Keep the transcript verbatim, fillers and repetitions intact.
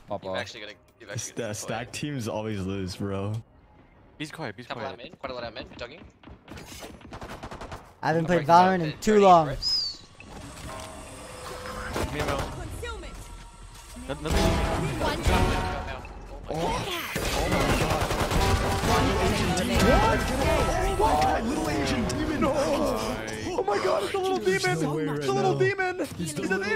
Pop You've off. actually got to. You've actually The got to. stack teams always lose, bro. He's quiet. He's Couple quiet. out mid. Quite a lot out mid. Jogging. I haven't played Breaking out Valorant in mid, too turning long. grips. Me and Mel. Concealment. No- Nothing. One Go now. Oh my god. Little Asian demon! Oh my god, it's a little demon! So much. It's a little demon! He's He's an